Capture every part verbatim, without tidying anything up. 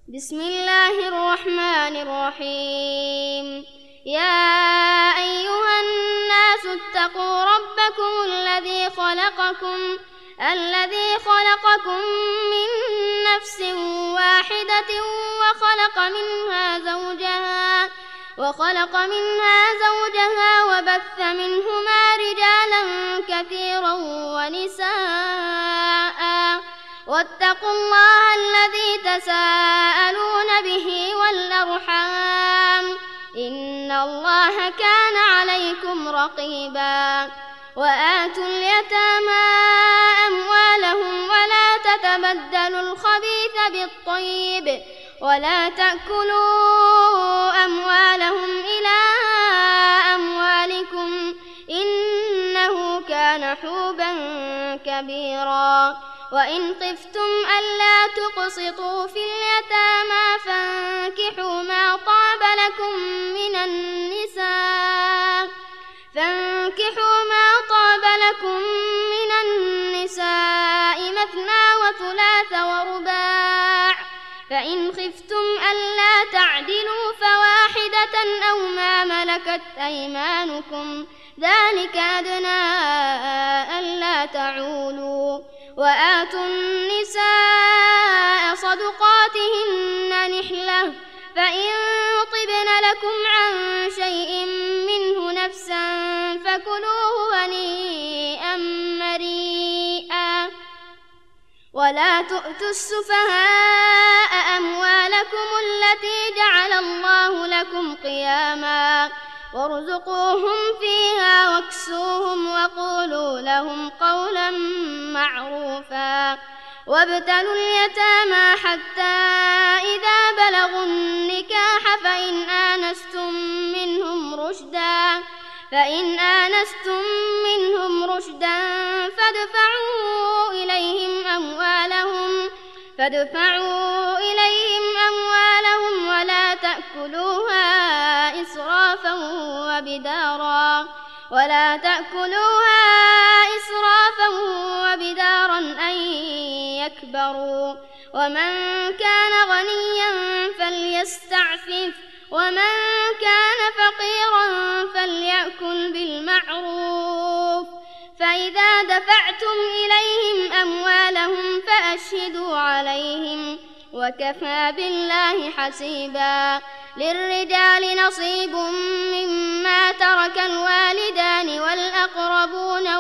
بسم الله الرحمن الرحيم. يا أيها الناس اتقوا ربكم الذي خلقكم الذي خلقكم من نفس واحدة وخلق منها زوجها وخلق منها زوجها وبث منهما رجالا كثيرا ونساء واتقوا الله الذي تساءلون به والأرحام إن الله كان عليكم رقيبا. وآتوا اليتامى أموالهم ولا تتبدلوا الخبيث بالطيب ولا تأكلوا أموالهم إلى أموالكم إنه كان حوبا كبيرا. وإن خفتم ألا تقسطوا في اليتامى فانكحوا ما طاب لكم من النساء فانكحوا ما طاب لكم من النساء مثنى وثلاث ورباع فإن خفتم ألا تعدلوا فواحدة أو ما ملكت أيمانكم ذلك أدنى ألا تعولوا. وآتوا النساء صدقاتهن نحلة فإن طبن لكم عن شيء منه نفسا فكلوه هنيئا مريئا. ولا تؤتوا السفهاء أموالكم التي جعل الله لكم قياما وارزقوهم فيها واكسوهم وقولوا لهم قولا معروفا. وابتلوا اليتامى حتى إذا بلغوا النكاح فإن آنستم منهم رشدا فإن آنستم منهم رشدا فادفعوا إليهم أموالهم فادفعوا إليهم أموالهم ولا تأكلوها إسرافا وبدارا ولا تأكلوها إسرافا وبدارا أن يكبروا. ومن كان غنيا فليستعفف ومن كان فقيرا فليأكل بالمعروف. فإذا دفعتم إليهم أموالهم فأشهدوا عليهم وكفى بالله حسيبا. للرجال نصيب مما ترك الوالدان والأقربون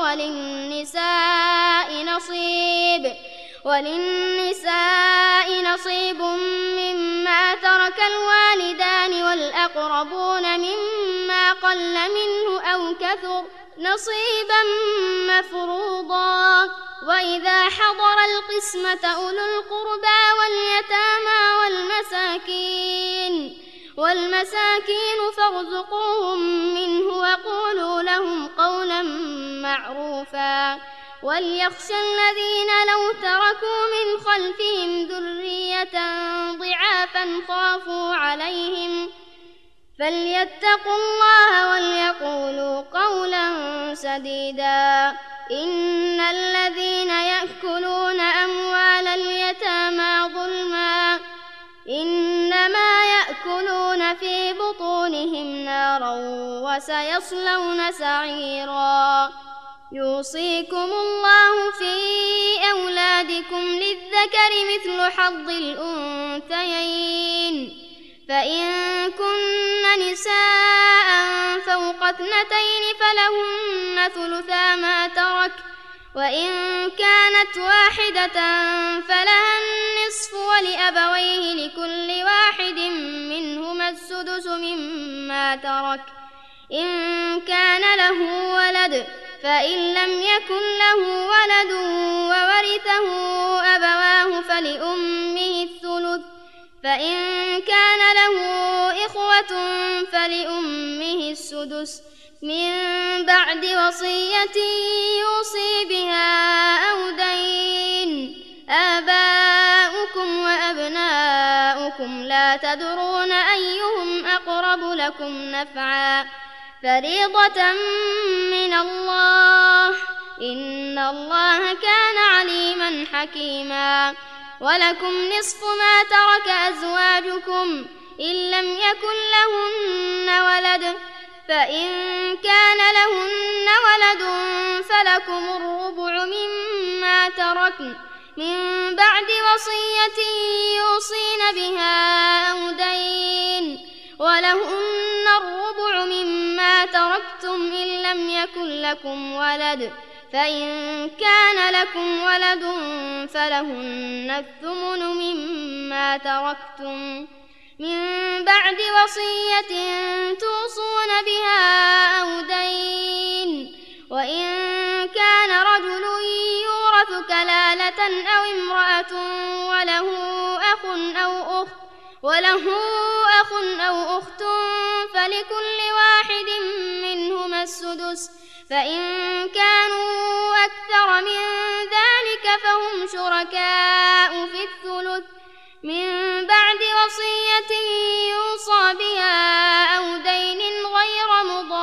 وللنساء نصيب وللنساء نصيب مما ترك الوالدان والأقربون مما قل منه أو كثر نصيبا مفروضا. وإذا حضر القسمة أولو القربى واليتامى والمساكين والمساكين فارزقوهم منه وقولوا لهم قولا معروفا. وليخشى الذين لو تركوا من خلفهم ذرية ضعافا خافوا عليهم فليتقوا الله وليقولوا قولا سديدا. إن الذين يأكلون أموال اليتامى ظلما إنما يأكلون في بطونهم نارا وسيصلون سعيرا. يوصيكم الله في أولادكم للذكر مثل حظ الأنثيين فإن كن نساء فوق اثنتين فلهن ثلثا ما ترك وإن كانت واحدة فلها النصف ولأبويه لكل واحد منهما السدس مما ترك إن كان له ولد فإن لم يكن له ولد وورثه أبواه فلأمه الثلث فإن كان له إخوة فلأمه السدس من بعد وصية يوصي بها أو دين. آباؤكم وأبناؤكم لا تدرون أيهم أقرب لكم نفعا فريضة من الله إن الله كان عليما حكيما. ولكم نصف ما ترك أزواجكم أزواجكم إن لم يكن لهن ولد، فإن كان لهن ولد فلكم الربع مما تركن من بعد وصية يوصين بها أو دين، ولهن الربع مما تركتم إن لم يكن لكم ولد، فإن كان لكم ولد فلهن الثمن مما تركتم من بعد وصية توصون بها أو دين، وإن كان رجل يورث كلالة أو امرأة وله أخ أو أخت وله أخ أو أخت فلكل واحد منهما السدس، فإن كانوا أكثر من ذلك فهم شركاء في الثلث من بعد وصية يوصى بها أو دين غير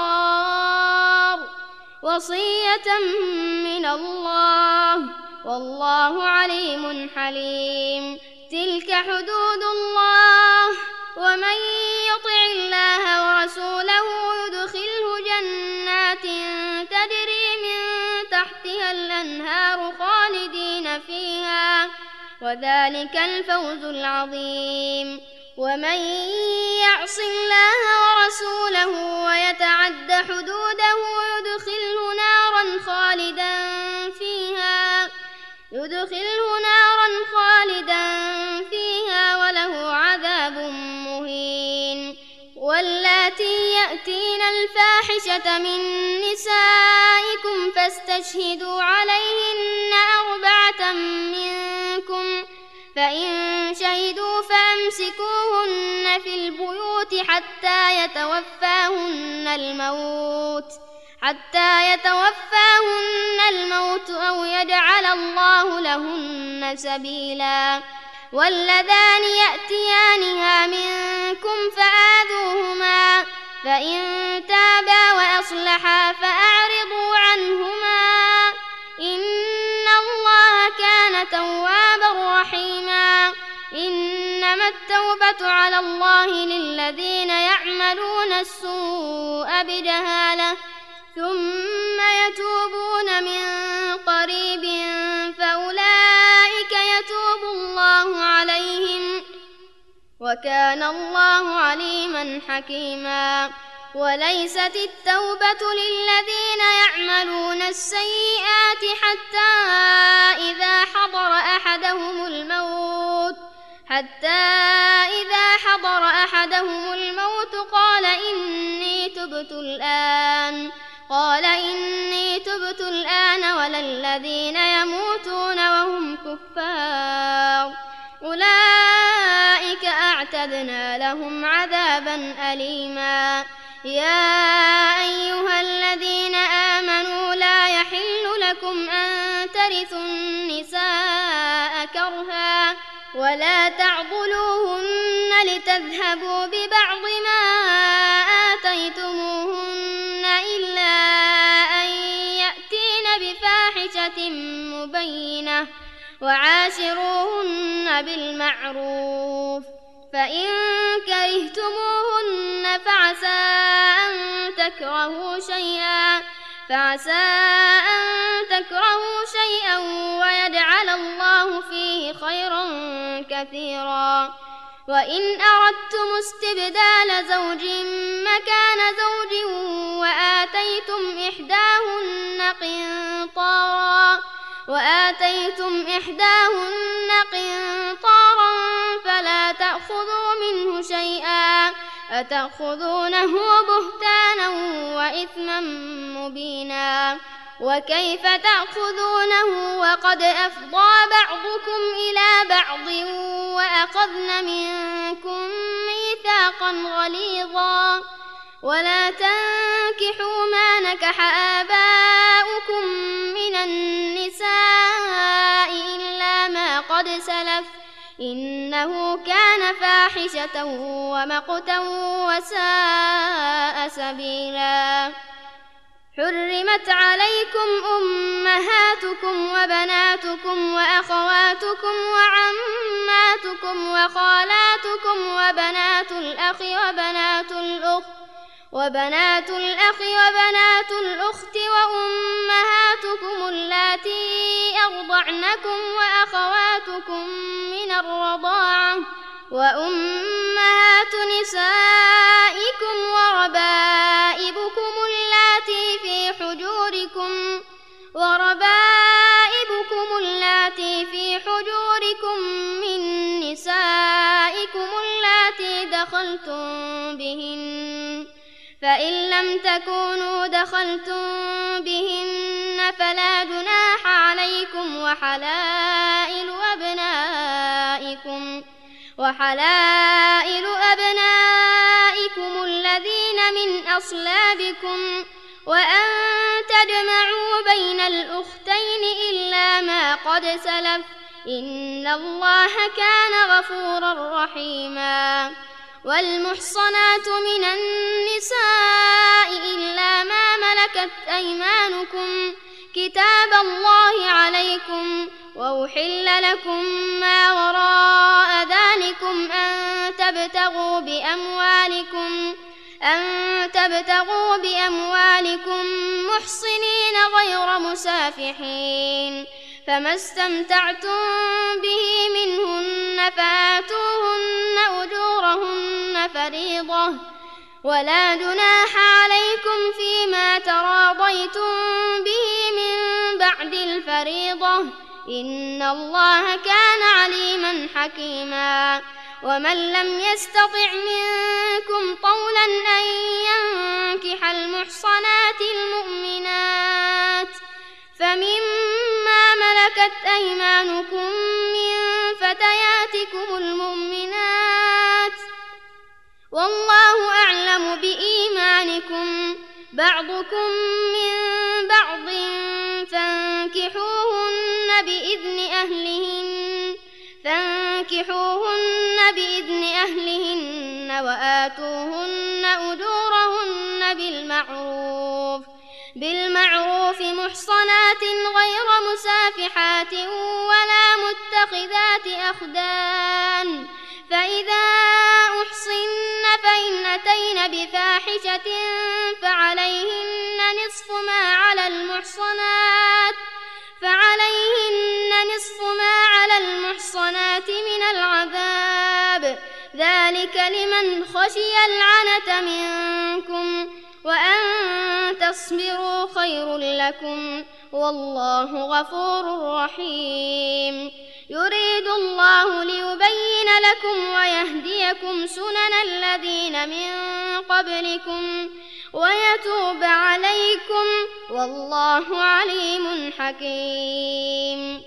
مضار، وصية من الله والله عليم حليم. تلك حدود الله، ومن يطع الله ورسوله يدخله جنات تجري من تحتها الأنهار خالدين فيها، وذلك الفوز العظيم. ومن يعص الله ورسوله ويتعد حدوده يدخله نارا خالدا فيها يدخله نارا خالدا فيها وله عذاب مهين. واللاتي يأتين الفاحشة من نسائكم فاستشهدوا عليهن أربعة منكم، فإن شهدوا فأمسكوهن في البيوت حتى يتوفاهن الموت حتى يتوفاهن الموت أو يجعل الله لهن سبيلا. واللذان يأتيانها منكم فآذوهما، فإن تابا وأصلحا فأعرضوا عنهما، إن الله كان توابا رحيما. إنما التوبة على الله للذين يعملون السوء بجهالة ثم يتوبون من قريب فأولئك يتوب الله عليهم، وكان الله عليما حكيما. وليست التوبة للذين يعملون السيئات حتى إذا حضر أحدهم الموت حتى إذا حضر أحدهم الموت قال إني تبت الآن قال إني تبت الآن ولا الذين يموتون وهم كفار أولئك أعتدنا لهم عذابا أليما. يا أيها الذين آمنوا لا يحل لكم أن ترثوا النساء كرها ولا تعضلوهن لتذهبوا ببعض ما آتيتموهن إلا أن يأتين بفاحشة مبينة وعاشروهن بالمعروف، فإن كرهتموهن فعسى أن تكرهوا شيئا فعسى أن تكرهوا شيئا ويجعل الله فيه خيرا كثيرا. وإن أردتم استبدال زوج مكان زوج وآتيتم إحداهن قنطارا وآتيتم إحداهن قنطارا فلا تأخذوا منه شيئا أتأخذونه بهتانا وإثما مبينا. وكيف تأخذونه وقد أفضى بعضكم إلى بعض وأخذن منكم ميثاقا غليظا. ولا تنكحوا ما نكح آباؤكم من النساء إلا ما قد سلف إنه كان فاحشة ومقتا وساء سبيلا. حرمت عليكم أمهاتكم وبناتكم وأخواتكم وعماتكم وخالاتكم وبنات الأخ وبنات الأخت وبنات الأخ وبنات الأخت وأمهاتكم اللاتي أرضعنكم وأخواتكم من الرضاعة وأمهات نسائكم وربائبكم اللاتي في حجوركم وربائبكم اللاتي في حجوركم من نسائكم اللاتي دخلتم بهن فإن لم تكونوا دخلتم بهن فلا جناح عليكم وحلائل أبنائكم وحلائل أبنائكم الذين من أصلابكم وأن تجمعوا بين الأختين إلا ما قد سلف إن الله كان غفورا رحيما. والمحصنات من النساء إلا ما ملكت أيمانكم كتاب الله عليكم وأحل لكم ما وراء ذلكم أن تبتغوا بأموالكم أن تبتغوا بأموالكم محصنين غير مسافحين فما استمتعتم به منهن فآتوهن أجورهن فريضة ولا جناح عليكم فيما تراضيتم به من بعد الفريضة إن الله كان عليما حكيما. ومن لم يستطع منكم طولا أن ينكح المحصنات المؤمنات فمما ملكت أيمانكم من فتياتكم المؤمنات والله أعلم بإيمانكم بعضكم من بعض فانكحوهن بإذن أهلهن فانكحوهن بإذن أهلهن وآتوهن أجورهن بالمعروف بالمعروف محصنات غير مسافحات ولا متخذات أخدان فإذا أحصن فإن أتين بفاحشة فعليهن نصف ما على المحصنات فعليهن نصف ما على المحصنات من العذاب ذلك لمن خشي العنة منكم وأن تصبروا خير لكم والله غفور رحيم. يريد الله ليبين لكم ويهديكم سنن الذين من قبلكم ويتوب عليكم والله عليم حكيم.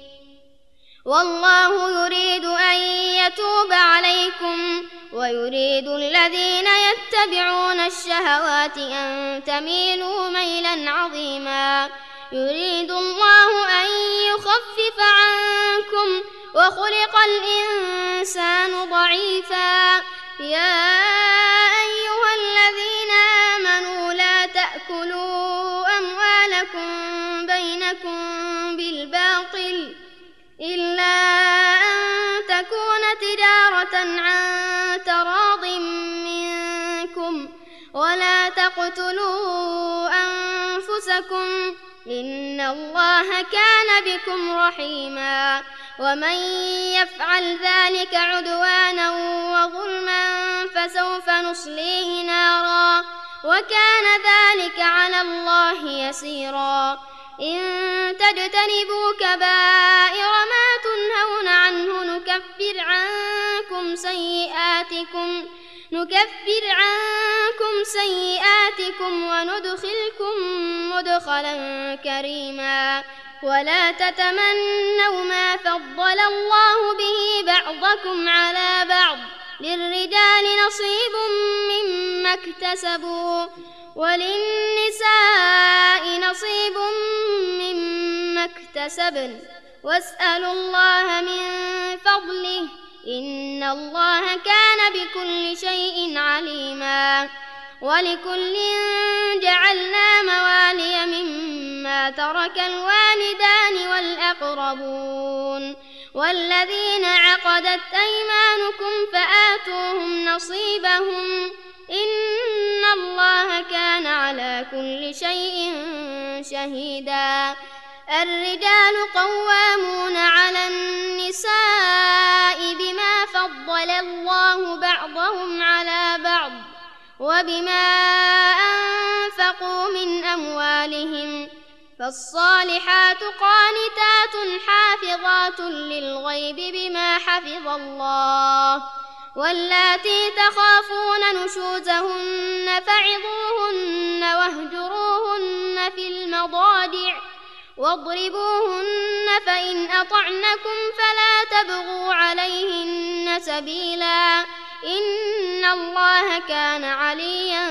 والله يريد أن يتوب عليكم ويريد الذين يتبعون الشهوات أن تميلوا ميلا عظيما. يريد الله أن يخفف عنكم وخلق الإنسان ضعيفا. يا أيها الذين آمنوا لا تأكلوا أموالكم بينكم بالباطل إلا أن تكون تجارة عن تراض منكم ولا تقتلوا أنفسكم إن الله كان بكم رحيما. ومن يفعل ذلك عدوانا وظلما فسوف نصليه نارا وكان ذلك على الله يسيرا. إن تجتنبوا كبائر ما تنهون عنه نكفر عنكم سيئاتكم نكفر عنكم سيئاتكم وندخلكم مدخلا كريما. ولا تتمنوا ما فضل الله به بعضكم على بعض للرجال نصيب مما اكتسبوا وللنساء نصيب مما اكتسبن واسألوا الله من فضله إن الله كان بكل شيء عليما. ولكل جعلنا موالي مما ترك الوالدان والأقربون والذين عقدت أيمانكم فآتوهم نصيبهم إن الله كان على كل شيء شهيدا. الرجال قوامون على النساء بما فضل الله بعضهم على بعض وبما أنفقوا من أموالهم، فالصالحات قانتات حافظات للغيب بما حفظ الله، واللاتي تخافون نشوزهن فعظوهن واهجروهن في المضاجع واضربوهن، فإن أطعنكم فلا تبغوا عليهن سبيلا إن الله كان عليا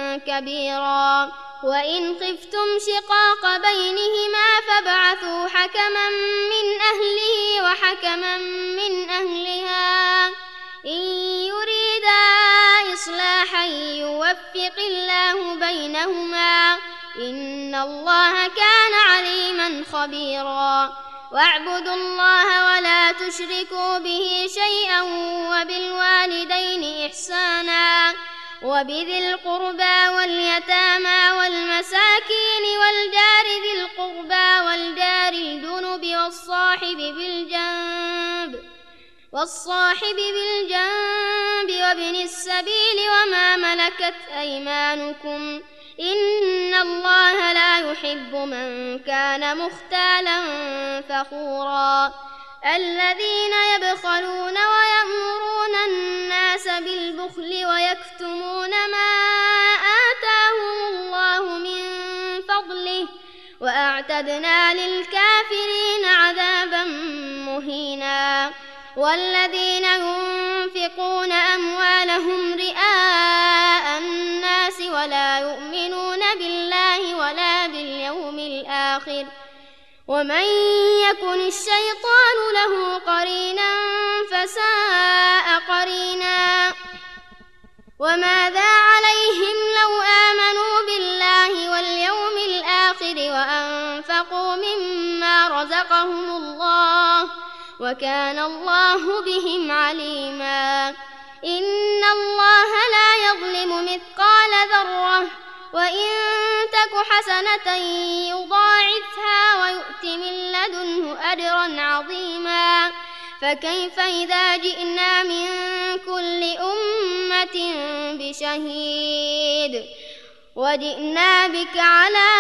كبيرا. وإن خفتم شقاق بينهما فابعثوا حكما من أهله وحكما من أهلها إن يريدا إصلاحا يوفق الله بينهما إن الله كان عليما خبيرا. واعبدوا الله ولا تشركوا به شيئا وبالوالدين إحسانا وبذي القربى واليتامى والمساكين والجار ذي القربى والجار الجنب والصاحب بالجنب والصاحب بالجنب وابن السبيل وما ملكت أيمانكم إن الله لا يحب من كان مختالا فخورا. الذين يبخلون ويأمرون الناس بالبخل ويكتمون ما آتاهم الله من فضله وأعتدنا للكافرين عذابا مهينا. والذين ينفقون أموالهم رئاء الناس ولا يؤمنون بالله ولا باليوم الآخر ومن يكن الشيطان له قرينا فساء قرينا. وماذا عليهم لو آمنوا بالله واليوم الآخر وأنفقوا مما رزقهم الله وكان الله بهم عليما. إن الله لا يظلم مثقال ذرة وإن تك حسنة يضاعفها ويؤت من لدنه أجرا عظيما. فكيف إذا جئنا من كل أمة بشهيد وجئنا بك على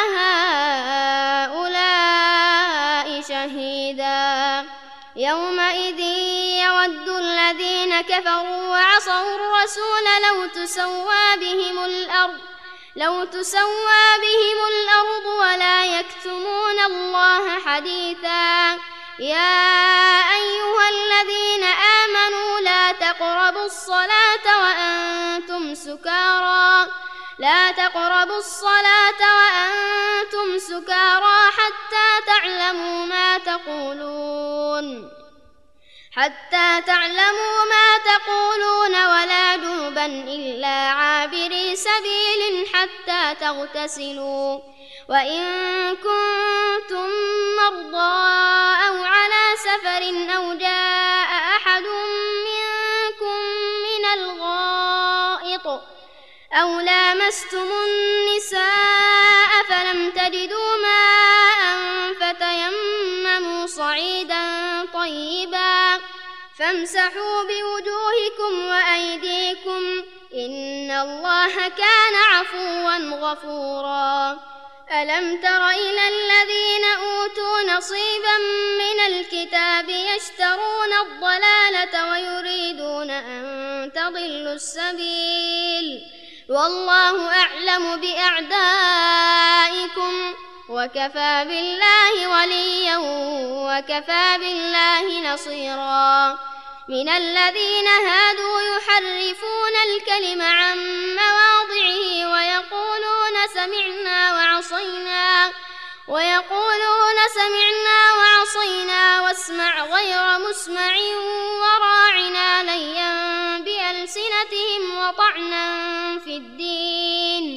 هؤلاء شهيدا. يومئذ يود الذين كفروا وعصوا الرسول لو تسوى بهم الأرض لو تسوى بهم الأرض ولا يكتمون الله حديثا. يا أيها الذين آمنوا لا تقربوا الصلاة وأنتم سكارى لا تقربوا الصلاة وأنتم سكارى حتى تعلموا ما تقولون حتى تعلموا ما تقولون ولا جنبا إلا عابري سبيل حتى تغتسلوا وإن كنتم مرضى أو على سفر أو جاء أحد منكم من الغائط أو لامستم النساء فلم تجدوا ماء فتيمموا صعيدا طيبا فامسحوا بوجوهكم وأيديكم إن الله كان عفوا غفورا. ألم تر إلى الذين أوتوا نصيبا من الكتاب يشترون الضلالة ويريدون أن تضلوا السبيل والله أعلم بأعدائكم وكفى بالله وليا وكفى بالله نصيرا. من الذين هادوا يحرفون الكلم عن مواضعه ويقولون سمعنا وعصينا ويقولون سمعنا وعصينا واسمع غير مسمع وراعنا ليا بألسنتهم وطعنا في الدين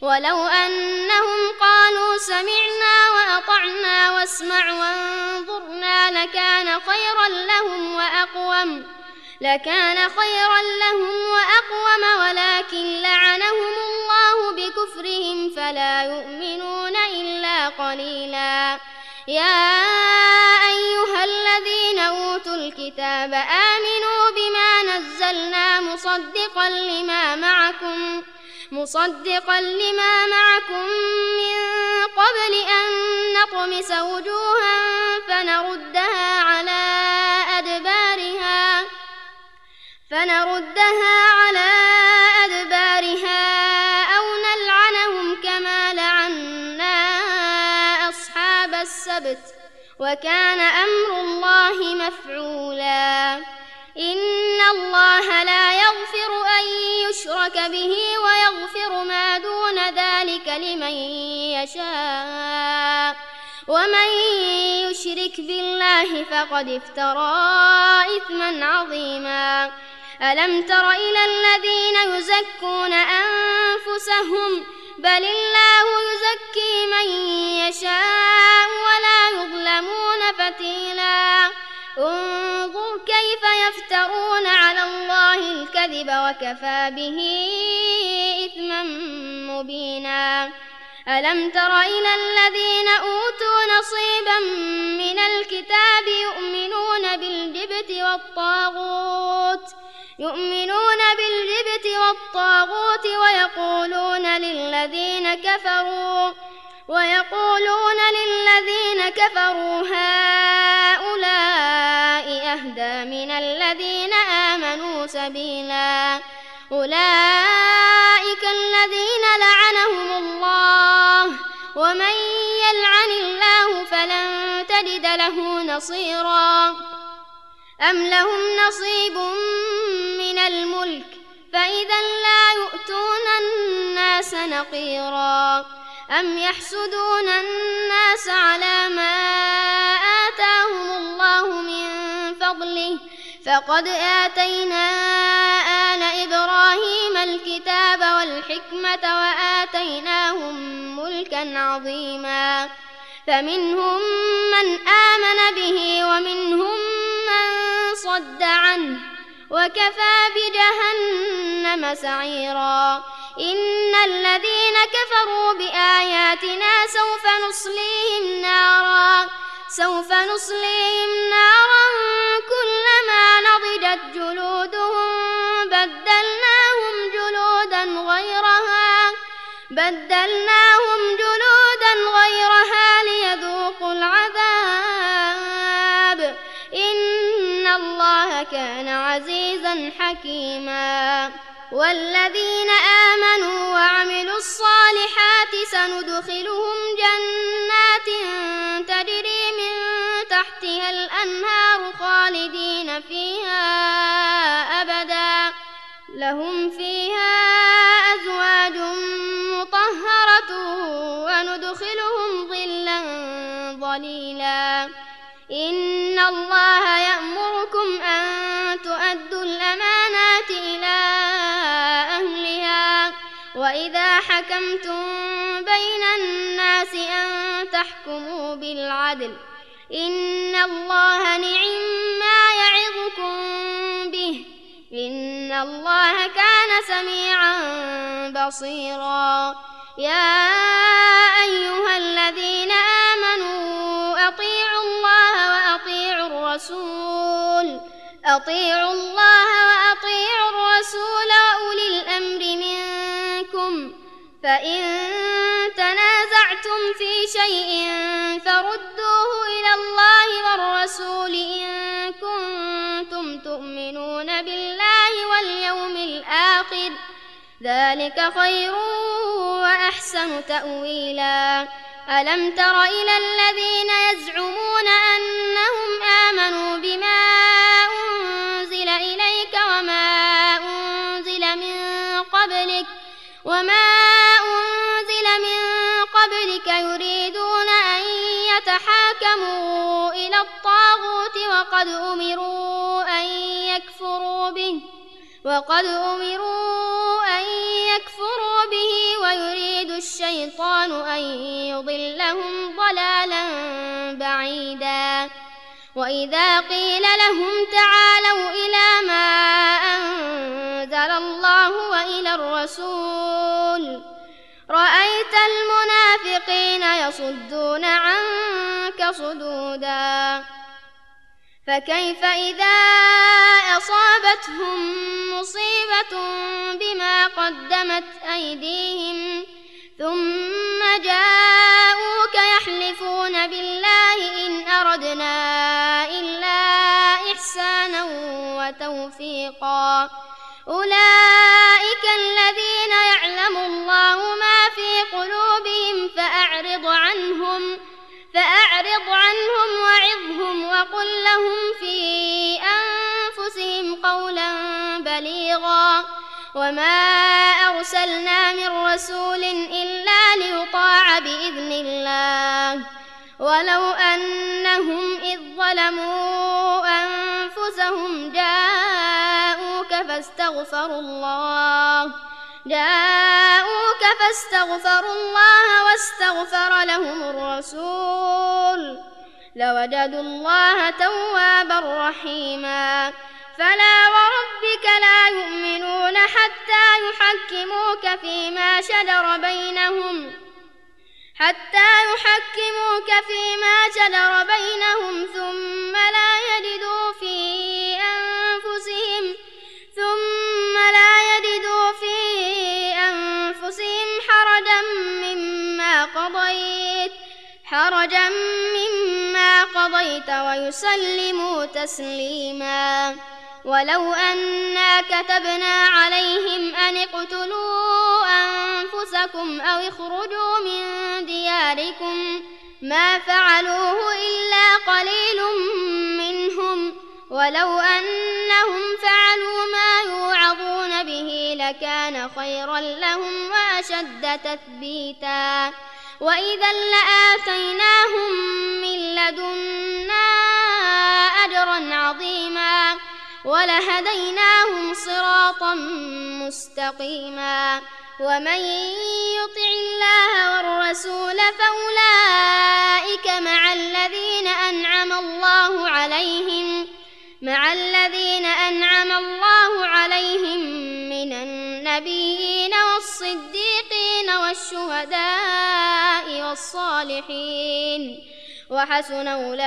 ولو أنهم قالوا سمعنا وأطعنا واسمع وانظرنا لكان خيرا لهم وأقوم لكان خيرا لهم وأقوم ولكن لعنهم الله بكفرهم فلا يؤمنون إلا قليلا. يا أيها الذين أوتوا الكتاب آمنوا بما نزلنا مصدقا لما معكم مصدقا لما معكم من قبل أن نطمس وجوها فنردها على أدبارها فنردها على أدبارها أو نلعنهم كما لعنا أصحاب السبت وكان أمر الله مفعولا. إن الله لا يغفر أن يشرك به ويغفر ما دون ذلك لمن يشاء ومن يشرك بالله فقد افترى إثما عظيما. ألم تر إلى الذين يزكون أنفسهم بل الله يزكي من يشاء ولا يظلمون فتيلا. انظر كيف يفترون على الله الكذب وكفى به إثما مبينا. ألم تر إلى الذين أوتوا نصيبا من الكتاب يؤمنون بالجبت والطاغوت يؤمنون بالجبت والطاغوت ويقولون للذين كفروا ويقولون للذين كفروا هؤلاء أهدى من الذين آمنوا سبيلا. أولئك الذين لعنهم الله ومن يلعن الله فلن تجد له نصيرا. أم لهم نصيب من الملك فإذا لا يؤتون الناس نقيرا. أم يحسدون الناس على ما آتاهم الله من فضله فقد آتينا آل إبراهيم الكتاب والحكمة وآتيناهم ملكا عظيما. فمنهم من آمن به ومنهم من صد عنه وكفى بجهنم سعيرا. إن الذين كفروا بآياتنا سوف نصليهم نارا سوف نصليهم نارا كلما نضجت جلودهم بدلناهم جلودا غيرها بدلناهم جلودا غيرها ليذوقوا العذاب إن الله كان عزيزا حكيما. والذين آمنوا وعملوا الصالحات سندخلهم جنات تجري من تحتها الأنهار خالدين فيها أبدا لهم فيها أزواج مطهرة وندخلهم ظلا ظليلا. إن الله يأمركم أن تؤدوا الأمانات إلى أهلها وإذا حكمتم بين الناس أن تحكموا بالعدل إن الله نعما يعظكم به إن الله كان سميعا بصيرا. يا أيها الذين آمنوا أطيعوا الله وأطيعوا الرسول أطيعوا الله وأطيعوا الرسول وأولي الأمر منكم فإن تنازعتم في شيء فردوه إلى الله والرسول إن كنتم تؤمنون بالله واليوم الآخر ذلك خير وأحسن تأويلا. ألم تر إلى الذين يزعمون أنهم آمنوا بما أنزل إليك وما أنزل من قبلك وما أنزل من قبلك يريدون أن يتحاكموا إلى الطاغوت وقد أمروا أن يكفروا به وقد أمروا أن ليكفروا به ويريد الشيطان أن يضلهم ضلالا بعيدا. وإذا قيل لهم تعالوا إلى ما أنزل الله وإلى الرسول رأيت المنافقين يصدون عنك صدودا. فكيف إذا أصابتهم مصيبة بما قدمت أيديهم ثم جاءوك يحلفون بالله إن أردنا إلا إحسانا وتوفيقا أولئك الذين يعلم الله ما في قلوبهم فأعرض عنهم فأعرض عنهم وعظهم وقل لهم في أنفسهم قولا بليغا. وما أرسلنا من رسول إلا ليطاع بإذن الله ولو أنهم إذ ظلموا أنفسهم جاءوك فاستغفروا الله جاءوك فاستغفروا الله واستغفر لهم الرسول لوجدوا الله توابا رحيما. فلا وربك لا يؤمنون حتى يحكموك فيما شجر بينهم حتى يحكموك فيما شجر بينهم ثم لا يجدوا في أنفسهم ثم لا يجدوا في أنفسهم حرجا مما قضيت حرجا مما قضيت ويسلموا تسليما. ولو أنا كتبنا عليهم أن اقتلوا أنفسكم أو اخرجوا من دياركم ما فعلوه إلا قليل منهم ولو أنهم فعلوا ما يوعظون به لكان خيرا لهم وأشد تثبيتا. وإذا لآتيناهم من لدنا أجرا عظيما ولهديناهم صراطا مستقيما. ومن يطع الله والرسول فأولئك مع الذين أنعم الله عليهم مع الذين أنعم الله عليهم من النبيين والصديقين والشهداء والصالحين وحسن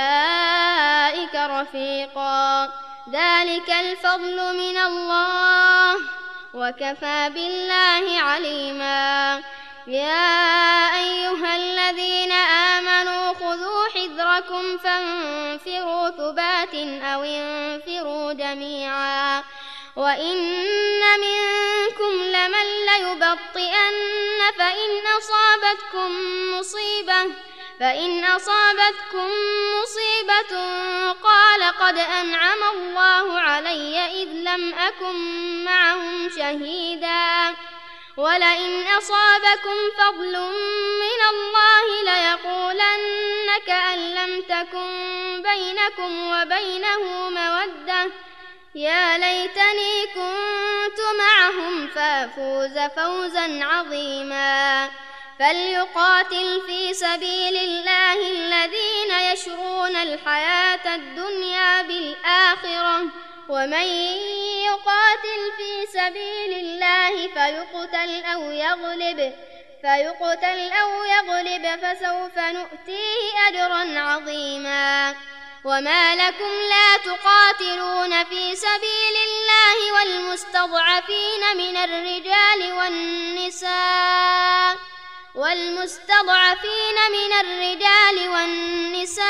أولئك رفيقا. ذلك الفضل من الله وكفى بالله عليما. يا أيها الذين آمنوا خذوا حذركم فانفروا ثبات أو انفروا جميعا وإن منكم لمن ليبطئن فإن أصابتكم مصيبة فإن أصابتكم مصيبة قال قد أنعم الله علي إذ لم أكن معهم شهيدا ولئن أصابكم فضل من الله ليقولن كأن لم تكن بينكم وبينه مودة يا ليتني كنت معهم فأفوز فوزا عظيما. فليقاتل في سبيل الله الذين يشرون الحياة الدنيا بالآخرة ومن يقاتل في سبيل الله فيقتل أو يغلب فيقتل أو يغلب فسوف نؤتيه أجرا عظيما. وما لكم لا تقاتلون في سبيل الله والمستضعفين من الرجال والنساء والمستضعفين من الرجال والنساء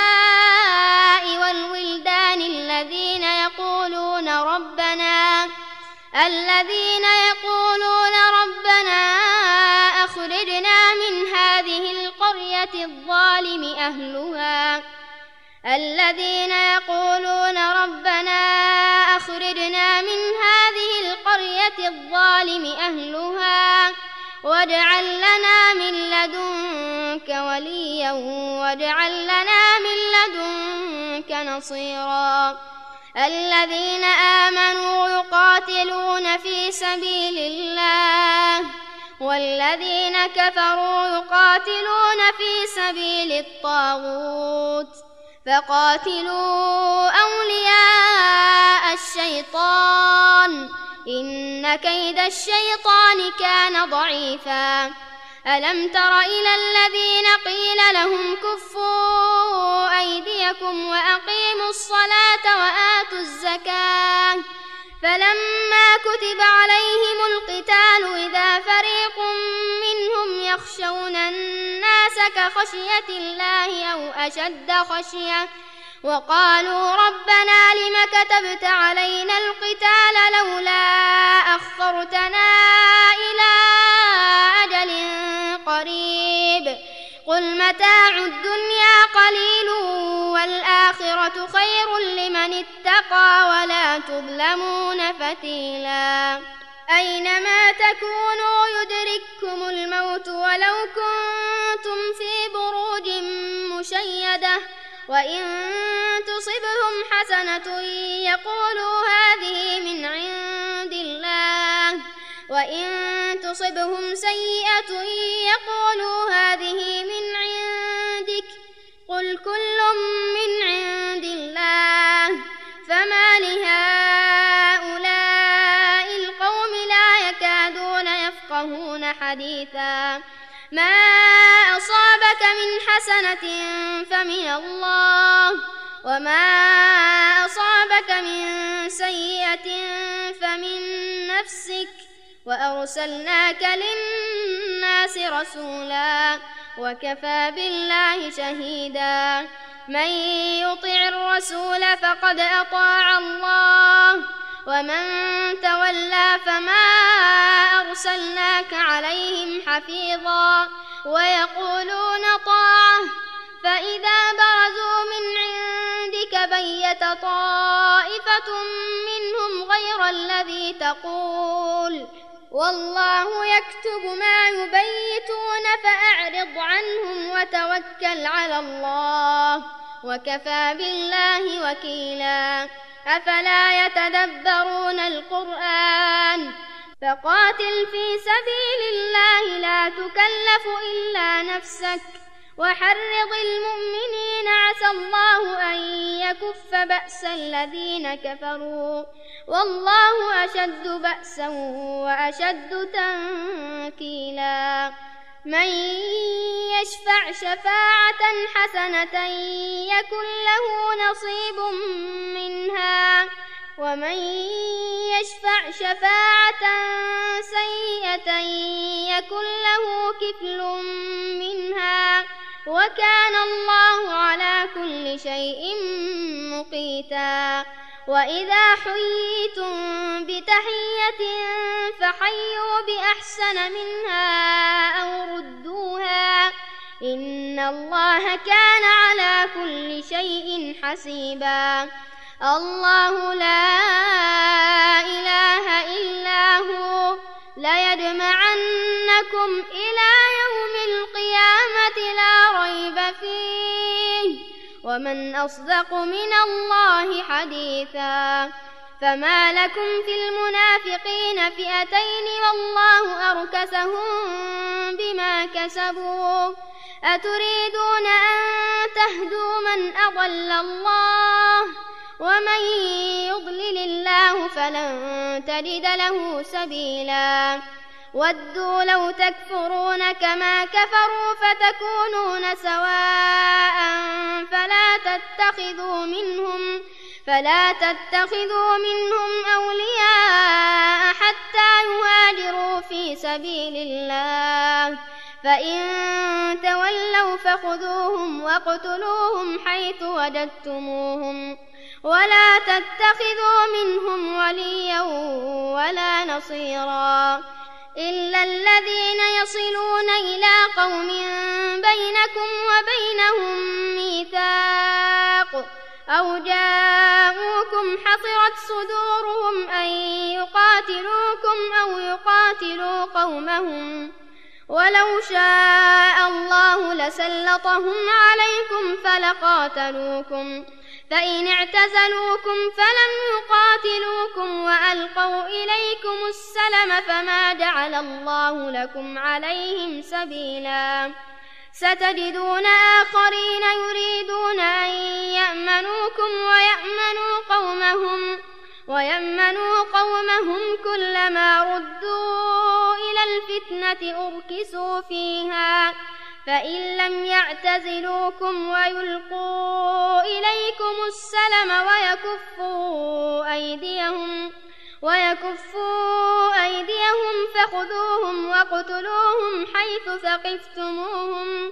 والولدان الذين يقولون ربنا الذين يقولون ربنا أخرجنا من هذه القرية الظالم أهلها الذين يقولون ربنا أخرجنا من هذه القرية الظالم أهلها واجعل لنا من لدنك وليا واجعل لنا من لدنك نصيرا. الذين آمنوا يقاتلون في سبيل الله والذين كفروا يقاتلون في سبيل الطاغوت فقاتلوا أولياء الشيطان إن كيد الشيطان كان ضعيفا ألم تر إلى الذين قيل لهم كفوا أيديكم وأقيموا الصلاة وآتوا الزكاة فلما كتب عليهم القتال إذا فريق منهم يخشون الناس كخشية الله أو أشد خشية وقالوا ربنا لم كتبت علينا القتال لولا أخرتنا إلى أجل قريب قل متاع الدنيا قليل والآخرة خير لمن اتقى ولا تظلمون فتيلا أينما تكونوا يدرككم الموت ولو كنتم في بروج مشيدة وإن تصبهم حسنة يقولوا هذه من عند الله وإن تصبهم سيئة يقولوا هذه من عندك قل كل من عند الله فما لهؤلاء القوم لا يكادون يفقهون حديثا ما أصابك من حسنة فمن الله وما أصابك من سيئة فمن نفسك وأرسلناك للناس رسولا وكفى بالله شهيدا من يطع الرسول فقد أطاع الله ومن تولى فما أرسلناك عليهم حفيظا ويقولون طاعة فإذا برزوا من عندك بيت طائفة منهم غير الذي تقول والله يكتب ما يبيتون فأعرض عنهم وتوكل على الله وكفى بالله وكيلا أفلا يتدبرون القرآن فقاتل في سبيل الله لا تكلف إلا نفسك وحرض المؤمنين عسى الله أن يكف بأس الذين كفروا والله أشد بأسا وأشد تنكيلا من يشفع شفاعة حسنة يكن له نصيب منها ومن يشفع شفاعة سيئة يكن له كفل منها وكان الله على كل شيء مقيتا وإذا حييتم بتحية فحيوا بأحسن منها أو ردوها إن الله كان على كل شيء حسيبا الله لا إله إلا هو ليجمعنكم إلى يوم القيامة لا ريب فيه ومن أصدق من الله حديثا فما لكم في المنافقين فئتين والله أركسهم بما كسبوا أتريدون أن تهدوا من أضل الله ومن يضلل الله فلن تجد له سبيلا ودوا لو تكفرون كما كفروا فتكونون سواء فلا تتخذوا منهم فلا تتخذوا منهم أولياء حتى يهاجروا في سبيل الله فإن تولوا فخذوهم واقتلوهم حيث وجدتموهم ولا تتخذوا منهم وليا ولا نصيرا إلا الذين يصلون إلى قوم بينكم وبينهم ميثاق أو جاءوكم حصرت صدورهم أن يقاتلوكم أو يقاتلوا قومهم ولو شاء الله لسلطهم عليكم فلقاتلوكم فإن اعتزلوكم فلم يقاتلوكم وألقوا إليكم السلم فما جعل الله لكم عليهم سبيلا ستجدون آخرين يريدون أن يأمنوكم ويأمنوا قومهم ويأمنوا قومهم كلما ردوا إلى الفتنة أركسوا فيها فإن لم يعتزلوكم ويلقوا إليكم السلم ويكفوا أيديهم ويكفوا أيديهم فخذوهم واقتلوهم حيث ثقفتموهم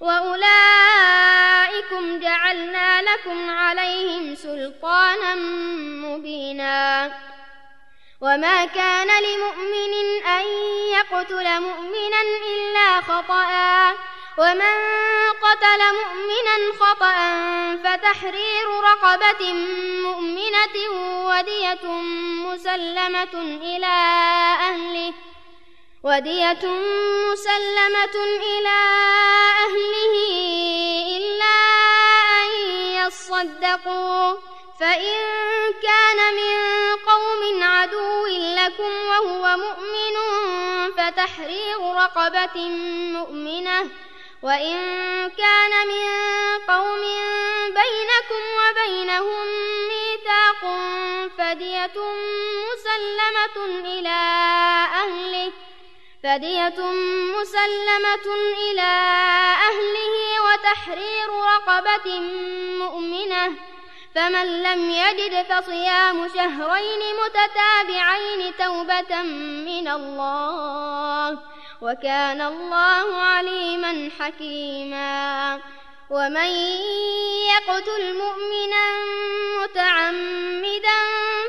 وأولئكم جعلنا لكم عليهم سلطانا مبينا وما كان لمؤمن أن يقتل مؤمنا إلا خطأ ومن قتل مؤمنا خطأ فتحرير رقبة مؤمنة ودية مسلمة إلى أهله ودية مسلمة إلى أهله إلا أن يصدقوا فإن كان من قوم عدو لكم وهو مؤمن فتحرير رقبة مؤمنة وإن كان من قوم بينكم وبينهم ميثاق فدية مسلمة إلى أهله فدية مسلمة إلى أهله وتحرير رقبة مؤمنة فمن لم يجد فصيام شهرين متتابعين توبة من الله وكان الله عليما حكيما ومن يقتل مؤمنا متعمدا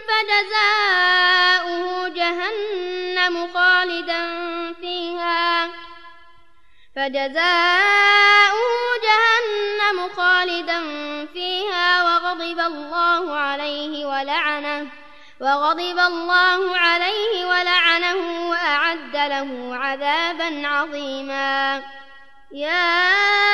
فجزاؤه جهنم خالدا فيها فجزاؤه جهنم خالدا فيها وغضب الله عليه ولعنه وغضب الله عليه ولعنه وأعد له عذابا عظيما يا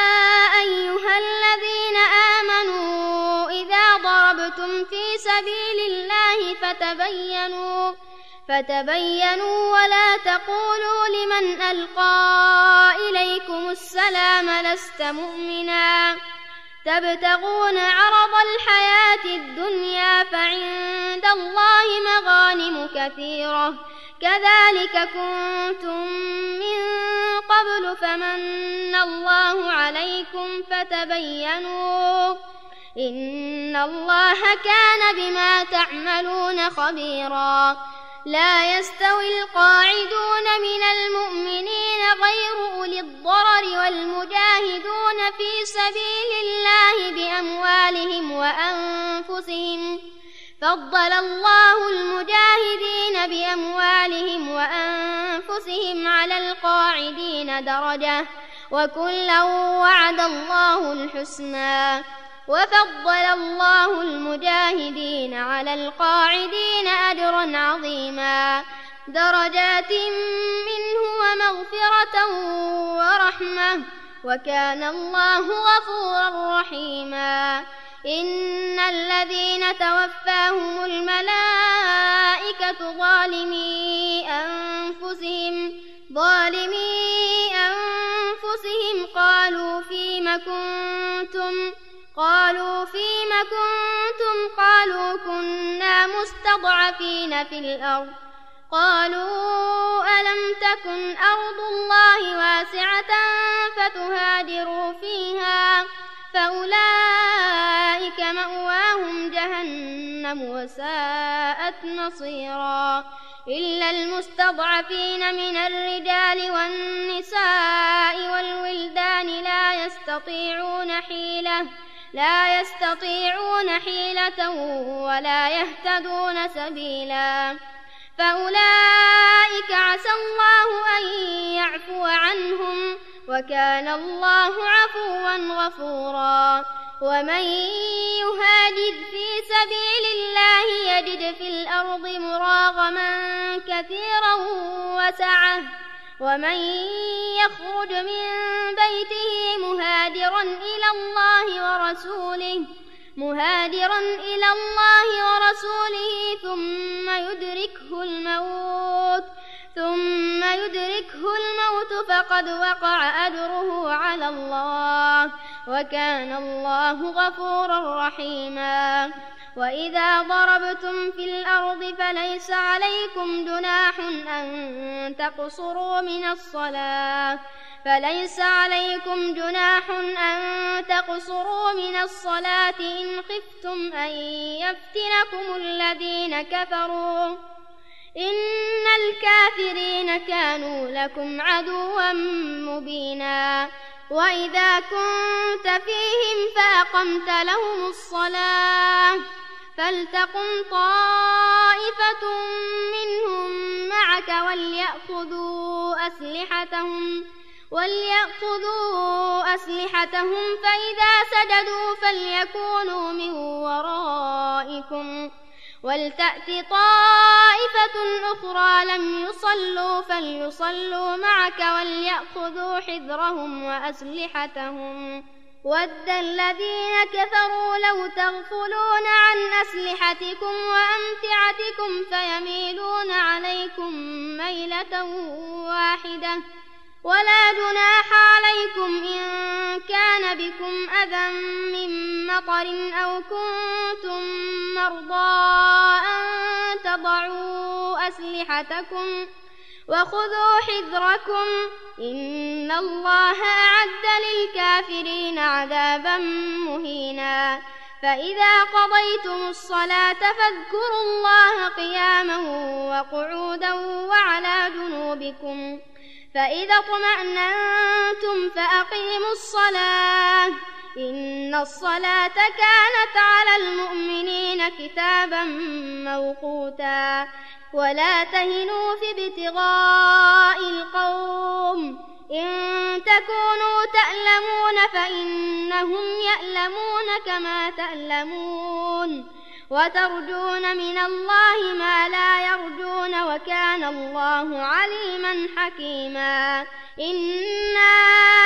أيها الذين آمنوا إذا ضربتم في سبيل الله فتبينوا فتبينوا ولا تقولوا لمن ألقى إليكم السلام لست مؤمنا تبتغون عرض الحياة الدنيا فعند الله مغانم كثيرة كذلك كنتم من قبل فمن الله عليكم فتبينوا إن الله كان بما تعملون خبيرا لا يستوي القاعدون من المؤمنين غير أولي الضرر والمجاهدون في سبيل الله بأموالهم وأنفسهم فضل الله المجاهدين بأموالهم وأنفسهم على القاعدين درجة وكلا وعد الله الحسنى وفضل الله المجاهدين على القاعدين أجرا عظيما درجات منه ومغفرة ورحمة وكان الله غفورا رحيما إن الذين توفاهم الملائكة ظالمي أنفسهم ظالمي أنفسهم قالوا فيم كنتم قالوا فيم كنتم قالوا كنا مستضعفين في الأرض قالوا ألم تكن أرض الله واسعة فتهاجروا فيها فأولئك مأواهم جهنم وساءت مصيرا إلا المستضعفين من الرجال والنساء والولدان لا يستطيعون حيلة لا يستطيعون حيلة ولا يهتدون سبيلا فأولئك عسى الله أن يعفو عنهم وكان الله عفوا غفورا ومن يهاجر في سبيل الله يجد في الأرض مراغما كثيرا وسعة ومن يخرج من بيته مهاجرا إلى الله ورسوله مهاجرا إلى الله ورسوله ثم يدركه الموت ثم يدركه الموت فقد وقع أجره على الله وكان الله غفورا رحيما. وإذا ضربتم في الأرض فليس عليكم جناح أن تقصروا من الصلاة فليس عليكم جناح أن تقصروا من الصلاة إن خفتم أن يفتنكم الذين كفروا إن الكافرين كانوا لكم عدوا مبينا. وإذا كنت فيهم فأقمت لهم الصلاة فلتقم طائفة منهم معك وليأخذوا أسلحتهم وليأخذوا أسلحتهم فإذا سجدوا فليكونوا من ورائكم ولتأت طائفة أخرى لم يصلوا فليصلوا معك وليأخذوا حذرهم وأسلحتهم ود الذين كفروا لو تغفلون عن أسلحتكم وأمتعتكم فيميلون عليكم ميلة واحدة ولا جناح عليكم إن كان بكم أذى من مطر أو كنتم مرضى أن تضعوا أسلحتكم وخذوا حذركم إن الله أعد للكافرين عذابا مهينا. فإذا قضيتم الصلاة فاذكروا الله قياما وقعودا وعلى جنوبكم فإذا اطمأننتم فأقيموا الصلاة إن الصلاة كانت على المؤمنين كتابا موقوتا. ولا تهنوا في ابتغاء القوم إن تكونوا تألمون فإنهم يألمون كما تألمون وترجون من الله ما لا يرجون وكان الله عليما حكيما. إنا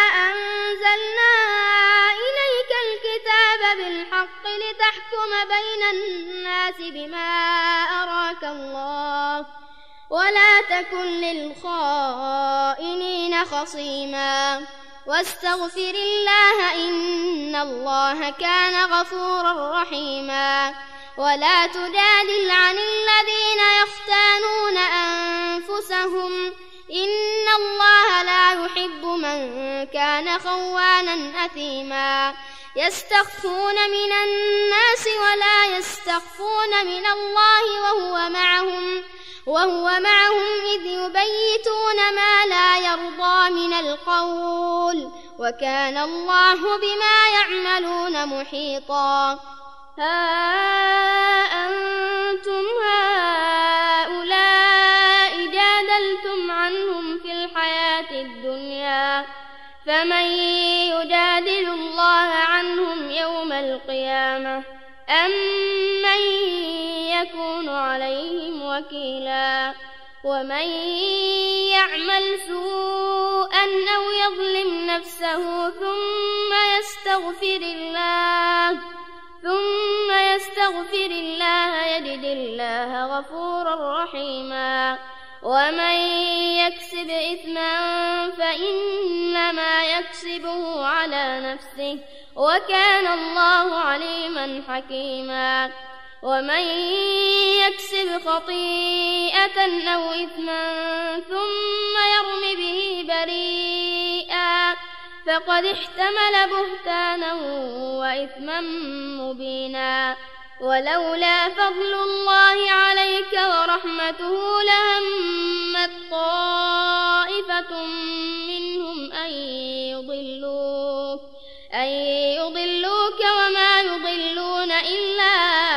أنزلنا إليك الكتاب بالحق لتحكم بين الناس بما أراك الله ولا تكن للخائنين خصيما. واستغفر الله إن الله كان غفورا رحيما. ولا تجادل عن الذين يختانون أنفسهم إن الله لا يحب من كان خوانا أثيما. يستخفون من الناس ولا يستخفون من الله وهو معهم وهو معهم إذ يبيتون ما لا يرضى من القول وكان الله بما يعملون محيطا. ها أنتم هؤلاء جادلتم عنهم في الحياة الدنيا فمن يجادل الله عنهم يوم القيامة أم من يكون عليهم وكيلا. ومن يعمل سوءا أو يظلم نفسه ثم يستغفر الله ثم يستغفر الله يجد الله غفورا رحيما. ومن يكسب إثما فإنما يكسبه على نفسه وكان الله عليما حكيما. ومن يكسب خطيئة أو إثما ثم يرم به بريئا فقد احتمل بهتانا وإثما مبينا. ولولا فضل الله عليك ورحمته لهمت طائفة منهم أن يضلوك أن يضلوك وما يضلون إلا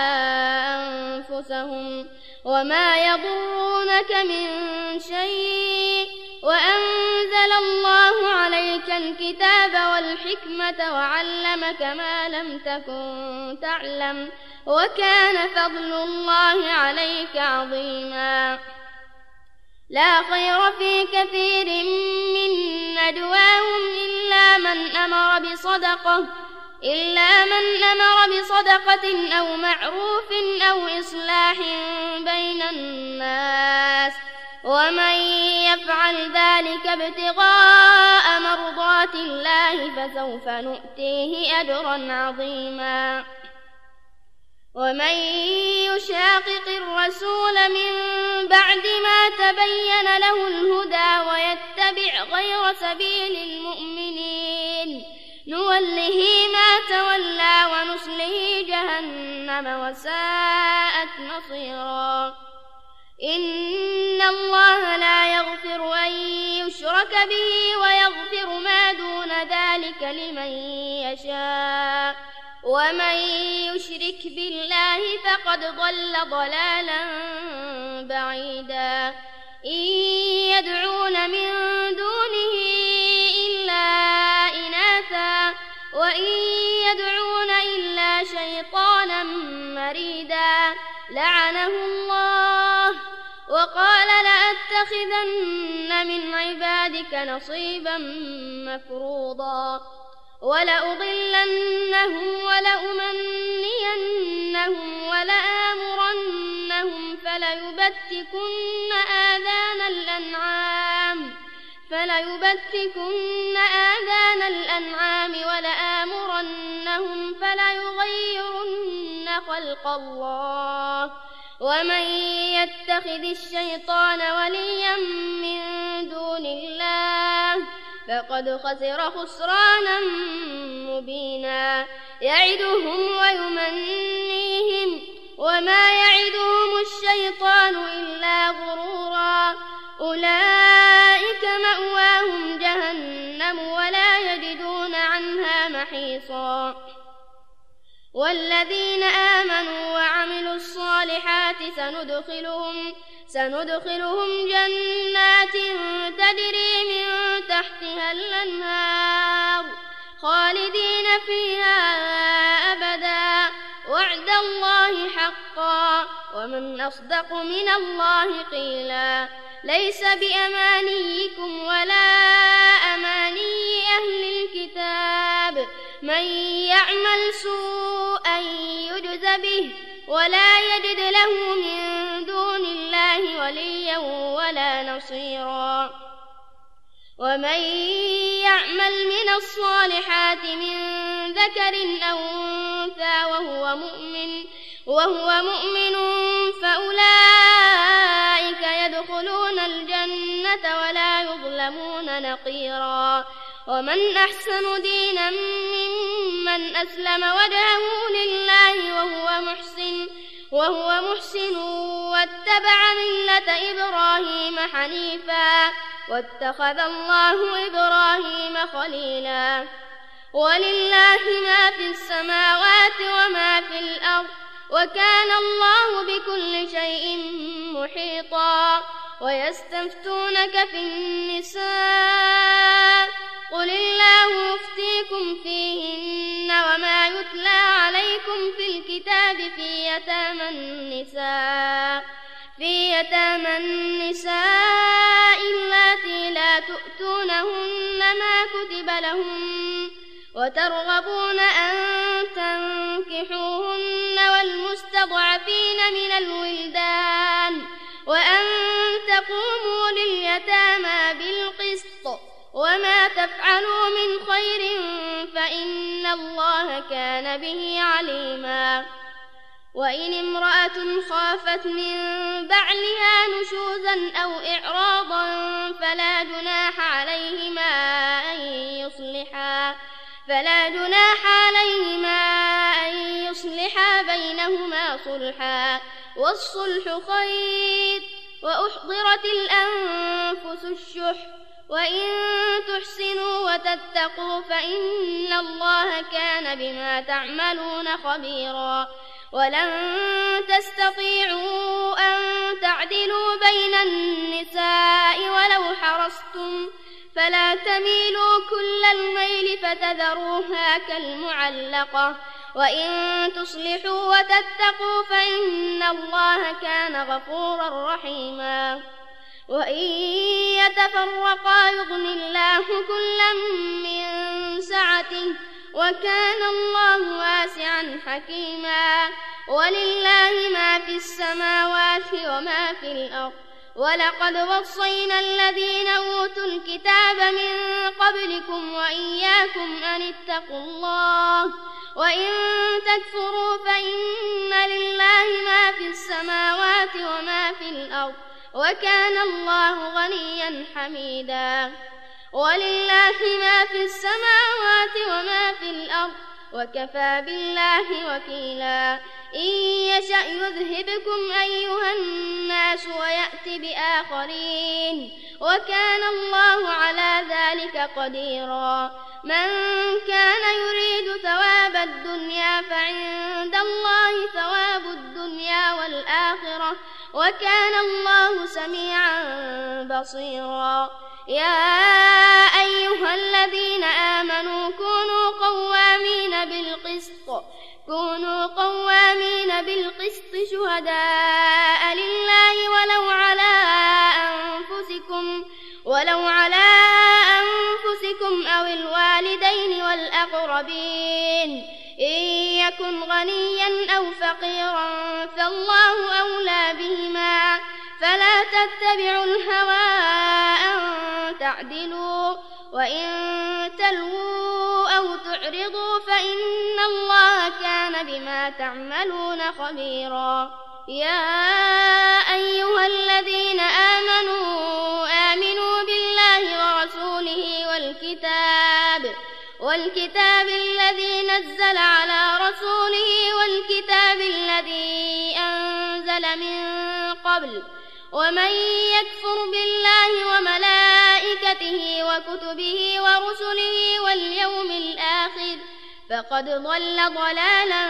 أنفسهم وما يضرونك من شيء وأنزل الله عليك الكتاب والحكمة وعلمك ما لم تكن تعلم وكان فضل الله عليك عظيما. لا خير في كثير من نجواهم إلا من أمر بصدقة إلا من أمر بصدقة أو معروف أو إصلاح بين الناس، ومن يفعل ذلك ابتغاء مرضات الله فسوف نؤتيه أجرا عظيما. ومن يشاقق الرسول من بعد ما تبين له الهدى ويتبع غير سبيل المؤمنين نوله ما تولى ونصله جهنم وساءت مصيرا. إن الله لا يغفر أن يشرك به ويغفر ما دون ذلك لمن يشاء، ومن يشرك بالله فقد ضل ضلالا بعيدا. إن يدعون من دونه إلا إناثا وإن يدعون إلا شيطانا مريدا لعنه الله وقال لأتخذن من عبادك نصيبا مفروضا ولأضلنهم ولأمنينهم ولآمرنهم فليبتكن آذان الأنعام فليبتكن آذان الأنعام ولآمرنهم فليغيرن خلق الله. ومن يتخذ الشيطان وليا من دون الله فقد خسر خسرانا مبينا. يعدهم ويمنيهم وما يعدهم الشيطان إلا غرورا. أولئك مأواهم جهنم ولا يجدون عنها محيصا. والذين آمنوا وعملوا الصالحات سندخلهم سندخلهم جنات تجري من تحتها الأنهار خالدين فيها أبدا وعد الله حقا ومن أصدق من الله قيلا. ليس بأمانيكم ولا أماني أهل الكتاب من يعمل سوءا يجز به ولا يجد له من دون الله وليا ولا نصيرا. ومن يعمل من الصالحات من ذكر أو أنثى وهو مؤمن وهو مؤمن فأولئك يدخلون الجنة ولا يظلمون نقيرا. ومن أحسن دينا ممن أسلم وجهه لله وهو محسن وهو محسن واتبع ملة إبراهيم حنيفا واتخذ الله إبراهيم خليلا. ولله ما في السماوات وما في الأرض وكان الله بكل شيء محيطا. ويستفتونك في النساء قل الله يفتيكم فيهن وما يتلى عليكم في الكتاب في يتامى النساء في يتامى النساء اللاتي لا تؤتونهن ما كتب لهن وترغبون أن تنكحوهن والمستضعفين من الولدان وأن تقوموا لليتامى بالقسط وما تفعلوا من خير فإن الله كان به عليما. وإن امرأة خافت من بعلها نشوزا أو إعراضا فلا جناح عليهما أن يصلحا فلا جناح عليهما أن يصلحا بينهما صلحا والصلح خير. وأحضرت الأنفس الشح وإن تحسنوا وتتقوا فإن الله كان بما تعملون خبيرا. ولن تستطيعوا أن تعدلوا بين النساء ولو حرصتم فلا تميلوا كل الميل فتذروها كالمعلقة. وإن تصلحوا وتتقوا فإن الله كان غفورا رحيما. وإن يتفرقا يغن الله كلا من سعته وكان الله واسعا حكيما ولله ما في السماوات وما في الأرض ولقد وصينا الذين أوتوا الكتاب من قبلكم وإياكم أن اتقوا الله وإن تكفروا فإن لله ما في السماوات وما في الأرض وكان الله غنيا حميدا ولله ما في السماوات وما في الأرض وكفى بالله وكيلا إن يشأ يذهبكم أيها الناس ويأت بآخرين وكان الله على ذلك قديرا من كان يريد ثواب الدنيا فعند الله ثواب الدنيا والآخرة وكان الله سميعا بصيرا يا أيها الذين آمنوا كونوا قوامين بالقسط كونوا قوامين بالقسط شهداء لله ولو على أنفسكم ولو على أنفسكم أو الوالدين والأقربين إن يكن غنيا أو فقيرا فالله أولى بهما فلا تتبعوا الهوى أن تعدلوا وإن تلووا أو تعرضوا فإن الله كان بما تعملون خبيرا يا أيها الذين آمنوا آمنوا بالله ورسوله والكتاب والكتاب الذي نزل على رسوله والكتاب الذي أنزل من قبل ومن يكفر بالله وملائكته وكتبه ورسله واليوم الآخر فقد ضل ضلالا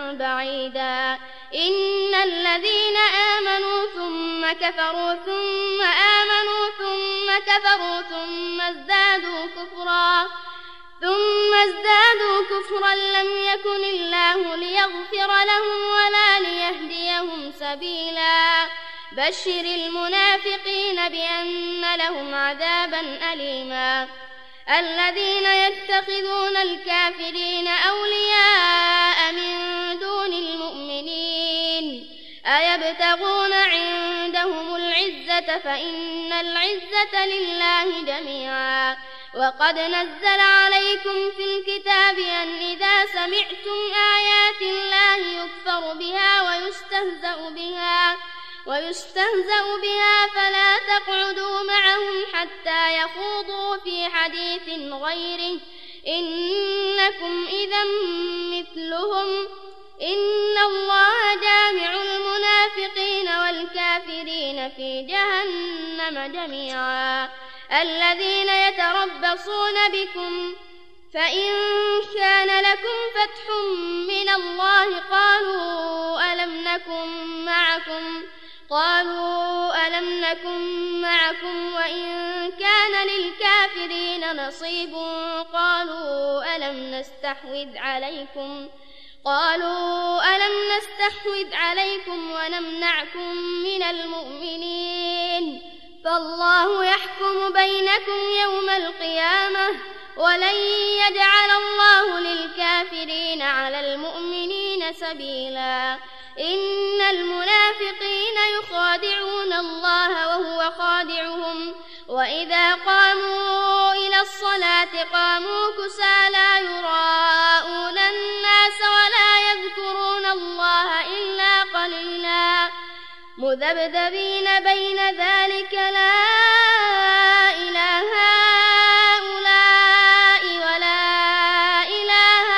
بعيدا إن الذين آمنوا ثم كفروا ثم آمنوا ثم كفروا ثم ازدادوا كفرا ثم ازدادوا كفرا لم يكن الله ليغفر لهم ولا ليهديهم سبيلا بشر المنافقين بأن لهم عذابا أليما الذين يتخذون الكافرين أولياء من دون المؤمنين أيبتغون عندهم العزة فإن العزة لله جميعا وقد نزل عليكم في الكتاب أن إذا سمعتم آيات الله يكفر بها ويستهزأ بها ويستهزأ بها فلا تقعدوا معهم حتى يخوضوا في حديث غيره إنكم إذا مثلهم إن الله جامع المنافقين والكافرين في جهنم جميعا الذين يتربصون بكم فإن كان لكم فتح من الله قالوا ألم نكن معكم قالوا ألم نكن معكم وإن كان للكافرين نصيب قالوا ألم نستحوذ عليكم قالوا ألم نستحوذ عليكم ونمنعكم من المؤمنين فالله يحكم بينكم يوم القيامة ولن يجعل الله للكافرين على المؤمنين سبيلا إن المنافقين يخادعون الله وهو خادعهم وإذا قاموا إلى الصلاة قاموا كسالى يراءون الناس ولا يذكرون الله إلا قليلا مذبذبين بين ذلك لا إله هؤلاء ولا إله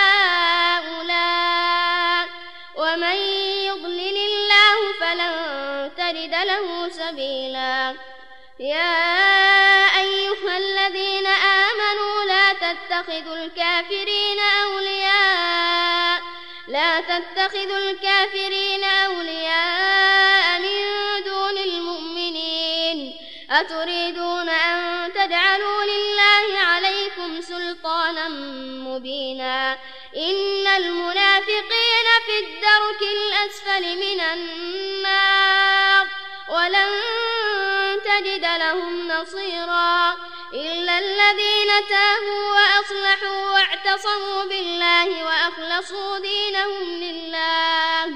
هؤلاء ومن يضلل الله فلن تجد له سبيلا يا أيها الذين آمنوا لا تتخذوا الكافرين أولياء لا تتخذوا الكافرين أولياء من دون المؤمنين أتريدون أن تجعلوا لله عليكم سلطانا مبينا إن المنافقين في الدرك الأسفل من النار ولن تجد لهم نصيرا إلا الذين تابوا وأصلحوا واعتصموا بالله وأخلصوا دينهم لله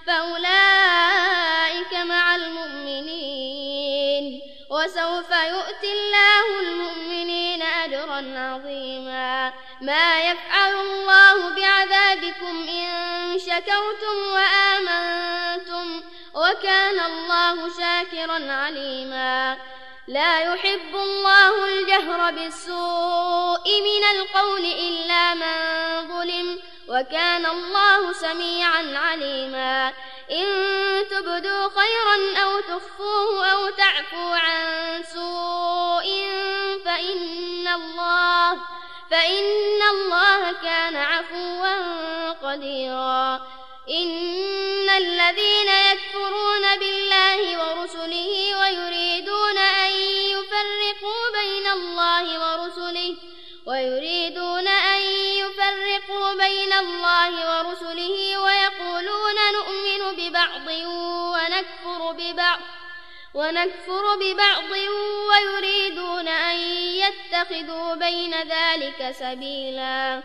فأولئك مع المؤمنين وسوف يؤتي الله المؤمنين أجرا عظيما. ما يفعل الله بعذابكم إن شكرتم وآمنتم وكان الله شاكرا عليما. لا يحب الله الجهر بالسوء من القول إلا من ظلم وكان الله سميعا عليما. إن تبدوا خيرا أو تخفوه أو تعفوا عن سوء فإن الله فإن الله كان عفوا قديرا. إن الذين يكفرون بالله ورسله ويريدون أن يفرقوا بين الله ورسله ويريدون أن يفرقوا بين الله ورسله ويقولون نؤمن ببعض ونكفر ببعض ونكفر ببعض ويريدون أن يتخذوا بين ذلك سبيلا.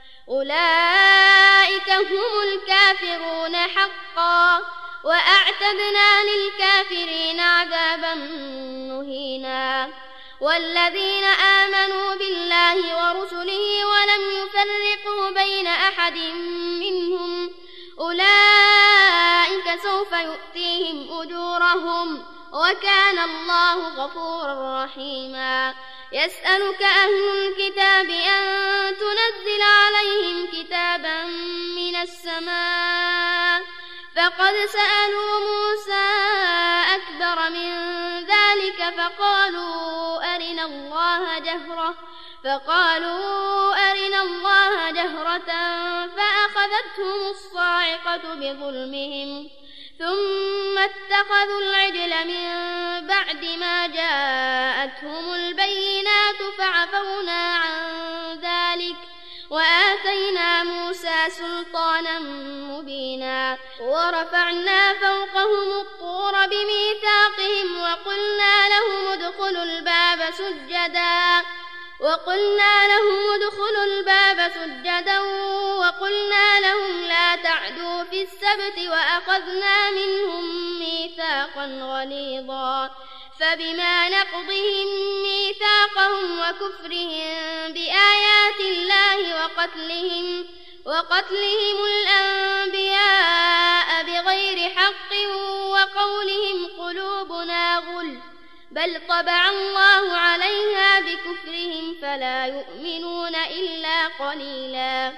أولئك هم الكافرون حقا وأعتدنا للكافرين عذابا مهينا. والذين آمنوا بالله ورسله ولم يفرقوا بين أحد منهم أولئك سوف يؤتيهم أجورهم وكان الله غفورا رحيما. يسألك أهل الكتاب أن تنزل عليهم كتابا من السماء فقد سألوا موسى أكبر من ذلك فقالوا أرنا الله جهرة فقالوا أرنا الله جهرة فأخذتهم الصاعقة بظلمهم ثم اتخذوا العجل من بعد ما جاءتهم البينات فعفونا عن ذلك وآتينا موسى سلطانا مبينا. ورفعنا فوقهم الطور بميثاقهم وقلنا لهم ادخلوا الباب سجدا وقلنا لهم ادخلوا الباب سجدا وقلنا لهم لا تعدوا في السبت وأخذنا منهم ميثاقا غليظا. فبما نقضهم ميثاقهم وكفرهم بآيات الله وقتلهم وقتلهم الأنبياء بغير حق وقولهم قلوبنا غل بل طبع الله عليها بكفرهم فلا يؤمنون إلا قليلا.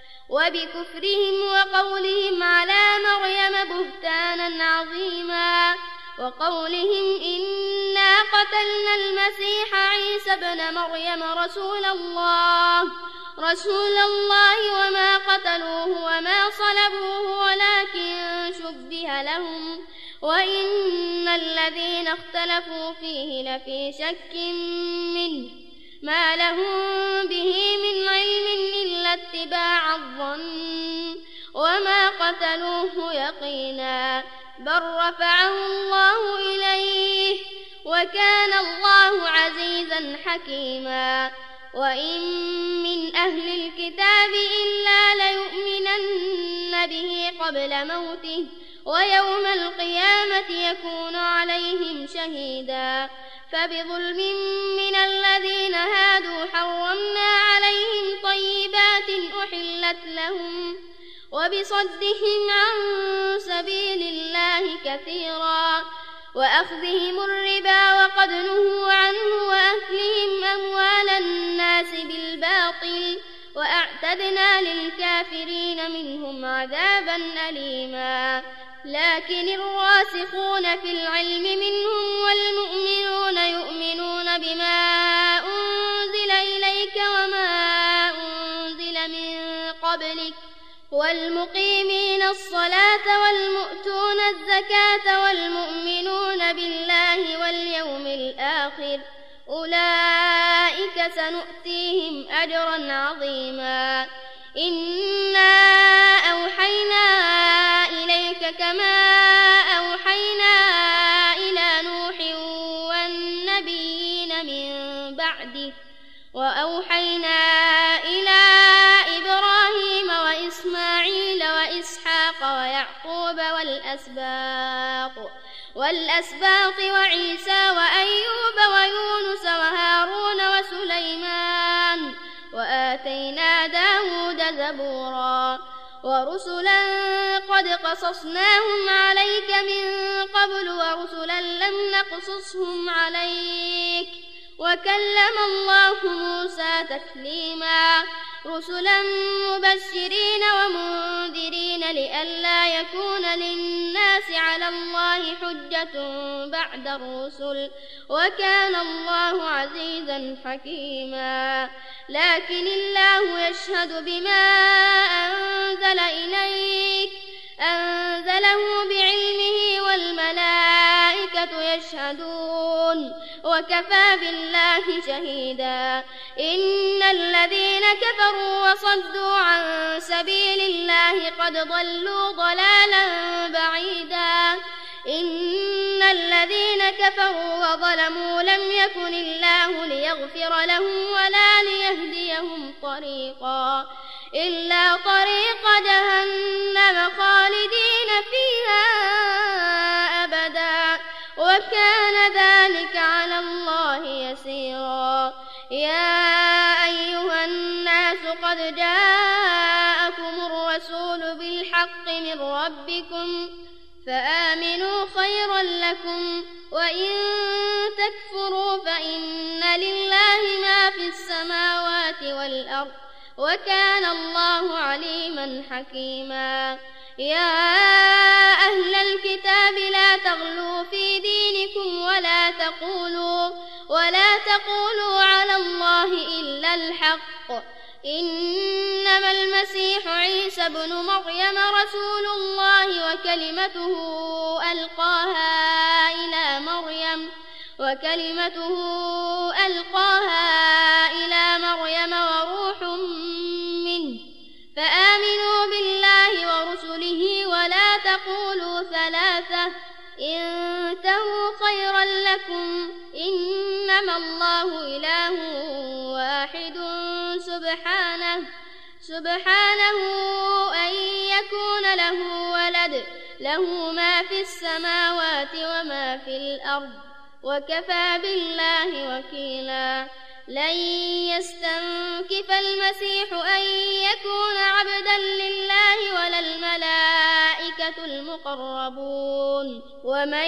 وبكفرهم وقولهم على مريم بهتانا عظيما وقولهم إنا قتلنا المسيح عيسى ابن مريم رسول الله رسول الله وما قتلوه وما صلبوه ولكن شبه لهم وإن الذين اختلفوا فيه لفي شك منه ما لهم به من علم إلا اتباع الظن وما قتلوه يقينا بل رفعه الله إليه وكان الله عزيزا حكيما. وإن من أهل الكتاب إلا ليؤمنن به قبل موته ويوم القيامة يكون عليهم شهيدا. فبظلم من الذين هادوا حرمنا عليهم طيبات أحلت لهم وبصدهم عن سبيل الله كثيرا وأخذهم الربا وقد نهوا عنه وأكلهم أموال الناس بالباطل وأعتدنا للكافرين منهم عذابا أليما. لكن الراسخون في العلم منهم والمؤمنون يؤمنون بما أنزل إليك وما أنزل من قبلك والمقيمين الصلاة والمؤتون الزكاة والمؤمنون بالله واليوم الآخر أولئك سنؤتيهم أجرا عظيما. إنا أوحينا إليك كما أوحينا إلى من بعده وأوحينا إلى إبراهيم وإسماعيل وإسحاق ويعقوب والأسباط والأسباط وعيسى وأيوب ويونس وهارون وسليمان وآتينا داود زبورا ورسلا قد قصصناهم عليك من قبل ورسلا لم نقصصهم عليك وكلم الله موسى تكليما رسلا مبشرين ومنذرين لئلا يكون للناس على الله حجة بعد الرسل وكان الله عزيزا حكيما لكن الله يشهد بما أنزل إليك أنزله بعلمه والملائكة يشهدون وكفى بالله شهيدا إن الذين كفروا وصدوا عن سبيل الله قد ضلوا ضلالا بعيدا إن الذين كفروا وظلموا لم يكن الله ليغفر لهم ولا ليهديهم طريقا إلا طريق جهنم خالدين فيها أبدا وكان ذلك على الله يسيرا يا أيها الناس قد جاءكم الرسول بالحق من ربكم فآمنوا خيرا لكم وإن تكفروا فإن لله ما في السماوات والأرض وكان الله عليما حكيما يا أهل الكتاب لا تغلوا في دينكم ولا تقولوا ولا تقولوا على الله إلا الحق إنما المسيح عيسى ابن مريم رسول الله وكلمته ألقاها إلى مريم وكلمته ألقاها إلى مريم وروح منه فآمنوا بالله ورسله ولا تقولوا ثلاثة انتهوا خيرا لكم إنما الله إله واحد سبحانه سبحانه أن يكون له ولد له ما في السماوات وما في الأرض وكفى بالله وكيلا لن يستنكف المسيح أن يكون عبدا لله ولا الملائكة المقربون ومن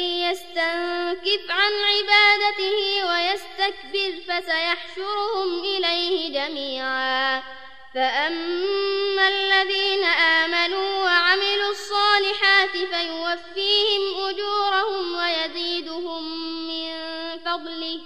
يستنكف عن عبادته ويستكبر فسيحشرهم إليه جميعا فأما الذين آمنوا وعملوا الصالحات فيوفيهم أجورهم ويزيدهم من فضله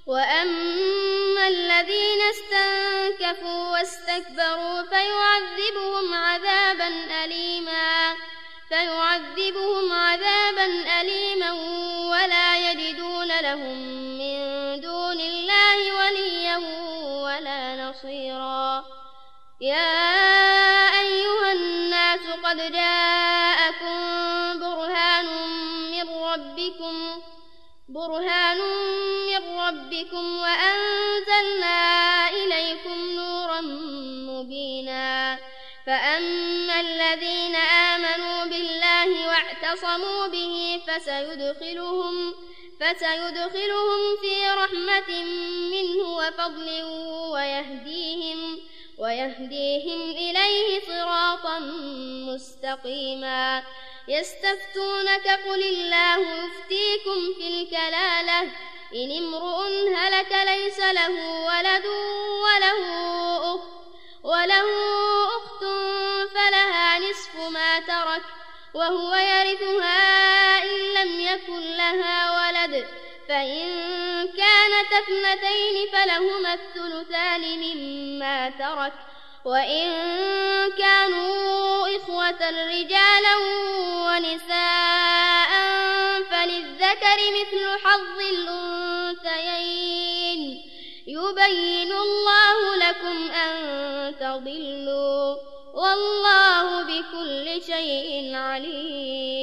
وأما الذين استنكفوا واستكبروا فيعذبهم عذابا أليما فيعذبهم عذابا أليما ولا يجدون لهم من دون الله وليا ولا نصيرا يا أيها الناس قد جاءكم برهان من ربكم برهان من ربكم وأنزلنا إليكم نورا مبينا فأما الذين آمنوا بالله واعتصموا به فسيدخلهم فسيدخلهم في رحمة منه وفضل ويهديهم ويهديهم إليه صراطا مستقيما يستفتونك قل الله يفتيكم في الكلالة إن امرؤ هلك ليس له ولد وله أخت وله أخت فلها نصف ما ترك وهو يرثها إن لم يكن لها ولد فإن كانت اثنتين فلهما الثلثان مما ترك وإن كانوا إخوة رجالا ونساء فللذكر مثل حظ الأنثيين يبين الله لكم أن تضلوا والله بكل شيء عليم.